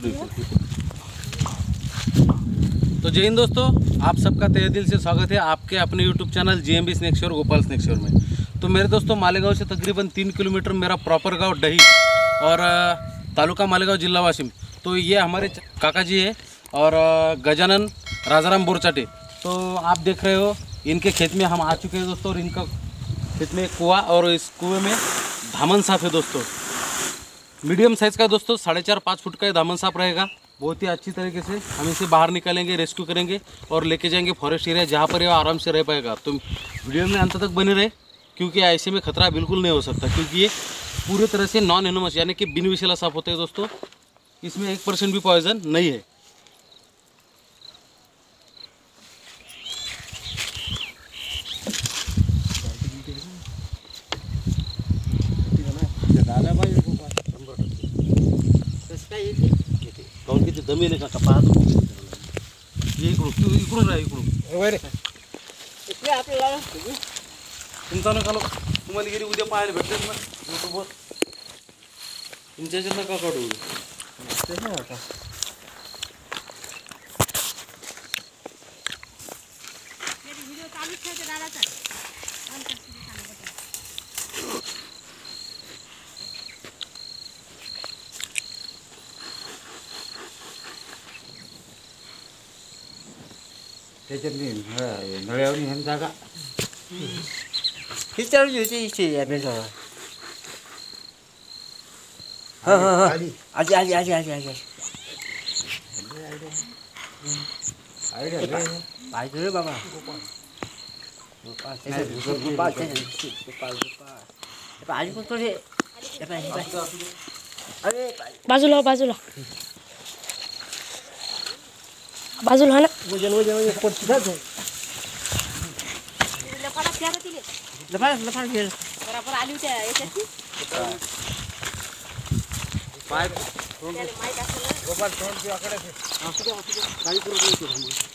तो जय हिंद दोस्तों, आप सबका तहे दिल से स्वागत है आपके अपने यूट्यूब चैनल GMB स्नैक शोर गोपाल स्नैक शोर में। तो मेरे दोस्तों, मालेगांव से तकरीबन 3 किलोमीटर मेरा प्रॉपर गांव डही और तालुका मालेगांव जिला वाशिम। तो ये हमारे काका जी है और गजानन राजाराम बोरचाटे। तो आप देख रहे हो इनके खेत में हम आ चुके हैं दोस्तों, और इनका खेत में कुआं और इस कुएँ में धामन साफ है दोस्तों। मीडियम साइज़ का दोस्तों, 4.5-5 फुट का धामन साफ रहेगा। बहुत ही अच्छी तरीके से हम इसे बाहर निकालेंगे, रेस्क्यू करेंगे और लेके जाएंगे फॉरेस्ट एरिया, जहाँ पर ये आराम से रह पाएगा। तो वीडियो में अंत तक बने रहे, क्योंकि ऐसे में खतरा बिल्कुल नहीं हो सकता, क्योंकि ये पूरी तरह से नॉन एनोमस यानी कि बिन विषैला साफ होते हैं दोस्तों। इसमें 1% भी पॉइजन नहीं है। किती जमीन का कपास ये इकडून राहा इकडून तुमचा नका लो, तुम्हाला गेली उद्या पाहायला भेटतेच ना यूट्यूबवर। तुमच्या ह्याच्यात नका काढू नळ्यावरून ह्यान जागा हीच चालू होती इथे यापेक्षा आली पाहिजे रे बाबा। बाजूला बाजूला बाजूला ना वजन पडती जात लफा गेल बरोबर आली होती याच्याची पाय गोपाल तोंड की आकडे काही करू नको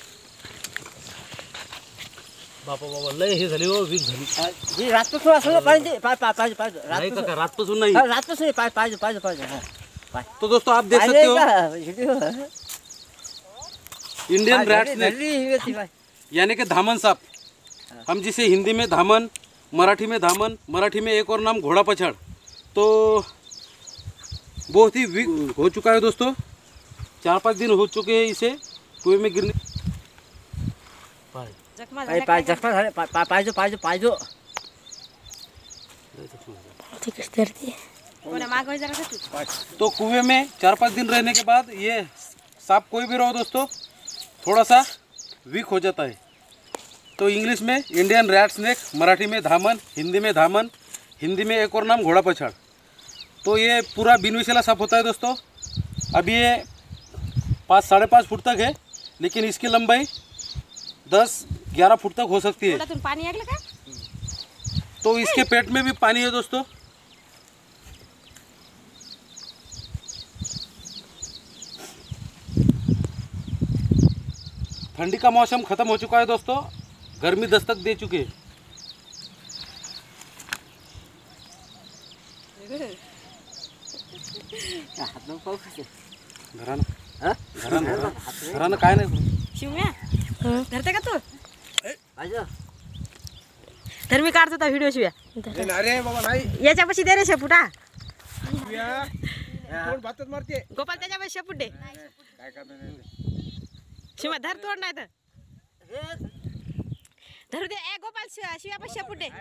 बाबा लय हे झाली हो, वीक झाली ही रातपासून असलं पाहिजे पाहिजे रातपासून नाही, रातपासून पाहिजे तो दोस्तों आप देख सकते हो इंडियन रैट स्नेक यानी कि धामन सांप, हम जिसे हिंदी में धामन, मराठी में धामन, मराठी में एक और नाम घोड़ा पछाड़। तो बहुत ही वीक हो चुका है दोस्तों, 4-5 दिन हो चुके हैं इसे कुएं में गिरने। तो कुएं में 4-5 दिन रहने के बाद ये सांप कोई भी रहो दोस्तों थोड़ा सा वीक हो जाता है। तो इंग्लिश में इंडियन रैट स्नेक, मराठी में धामन, हिंदी में धामन, हिंदी में एक और नाम घोड़ा पछाड़। तो ये पूरा बिन विषैला सांप होता है दोस्तों। अब ये 5-5.5 फुट तक है, लेकिन इसकी लंबाई 10-11 फुट तक हो सकती है। तो इसके पेट में भी पानी है दोस्तों। ठंडी का मौसम खत्म हो चुका है दोस्तों, गर्मी दस्तक दे चुकी है। घरानं काय नाही शिवम्या धरते का तू तर मी काढतो व्हिडिओ शिव्या अरे बाबा नाही याच्यापाशी दे रे शेपुटा मारते गोपाल त्याच्यापाशी शेपूट दे शिवा धर तोड नाही तर धरू दे ए गोपाल शिव्या पाशी शेपूट दे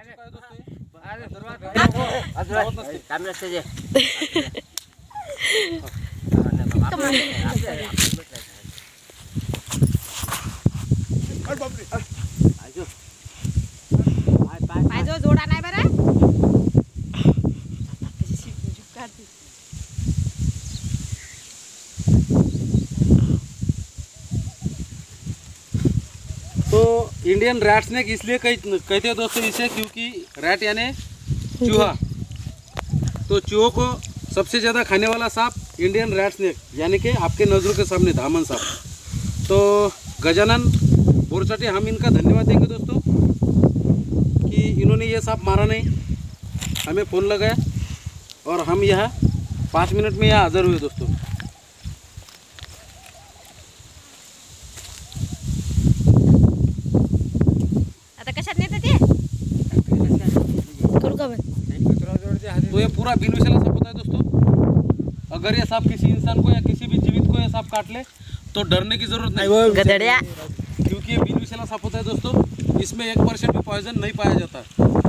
पाहिजे जोडा नाही बरं तो इंडियन रैट स्नेक इसलिए कहते हैं दोस्तों इसे, क्योंकि रैट यानी चूहा। तो चूहों को सबसे ज़्यादा खाने वाला सांप इंडियन रैट स्नेक यानी कि आपके नज़रों के सामने धामन सांप। तो गजानन बोरचाटे हम इनका धन्यवाद देंगे दोस्तों कि इन्होंने ये सांप मारा नहीं, हमें फ़ोन लगाया और हम यहाँ 5 मिनट में यहाँ हाज़िर हुए दोस्तों। तो ये पूरा बिन विषैला सांप होता है दोस्तों। अगर ये सांप किसी इंसान को या किसी भी जीवित को ये सांप काट ले तो डरने की जरूरत नहीं, गधड़िया क्योंकि ये बिन विषैला सांप होता है दोस्तों। इसमें 1% भी पॉइजन नहीं पाया जाता।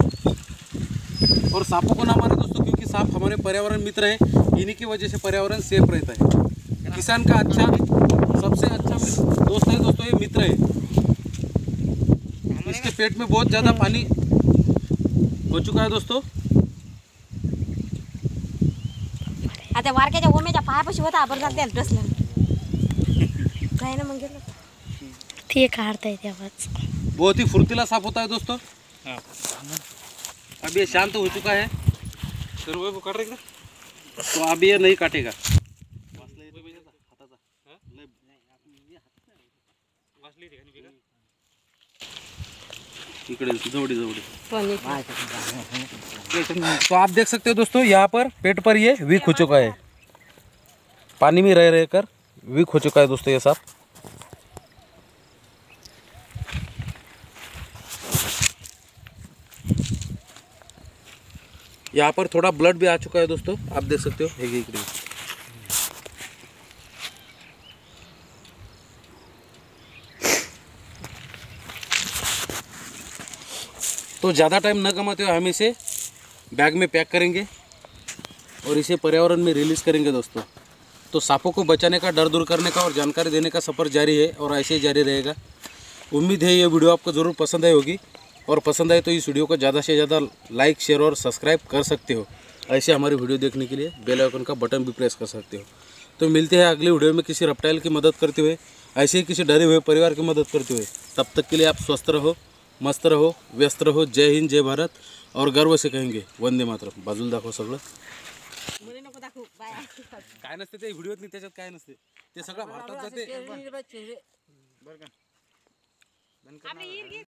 और सांपों को ना मारे दोस्तों, क्योंकि सांप हमारे पर्यावरण मित्र हैं, इन्हीं की वजह से पर्यावरण सेफ रहता है। किसान का सबसे अच्छा दोस्त है दोस्तों, ये मित्र है। इसके पेट में बहुत ज़्यादा पानी हो चुका है दोस्तों। आता वारक्याच्या ओमेच्या पायापाशी होता आपण जाते डसलं काय ना मग गेलं ते काढता येते आवाज। बहुत ही फुर्तीला सांप होता है दोस्तों। अब ये शांत हो चुका है, तो अब ये नहीं काटेगा। तो आप देख सकते हो दोस्तों, यहाँ पर पेट पर ये वीक हो चुका है, पानी में रह कर वीक हो चुका है दोस्तों ये सांप। यहाँ पर थोड़ा ब्लड भी आ चुका है दोस्तों, आप देख सकते हो। एक तो ज़्यादा टाइम न गमाते हुए हम इसे बैग में पैक करेंगे और इसे पर्यावरण में रिलीज़ करेंगे दोस्तों। तो सांपों को बचाने का, डर दूर करने का और जानकारी देने का सफ़र जारी है और ऐसे ही जारी रहेगा। उम्मीद है ये वीडियो आपको ज़रूर पसंद आई होगी, और पसंद आए तो इस वीडियो को ज़्यादा से ज़्यादा लाइक, शेयर और सब्सक्राइब कर सकते हो। ऐसे हमारी वीडियो देखने के लिए बेल आइकन का बटन भी प्रेस कर सकते हो। तो मिलते हैं अगली वीडियो में किसी रेप्टाइल की मदद करते हुए, ऐसे ही किसी डरे हुए परिवार की मदद करते हुए। तब तक के लिए आप स्वस्थ रहो, मस्त रहो, व्यस्त रहो। जय हिंद, जय भारत, और गर्व से कहेंगे वंदे मातरम। बाजूला दाखव सगळं काय नसते ते व्हिडिओत नाही, त्याच्यात काय नसते ते सगळं भारतात जाते। आपली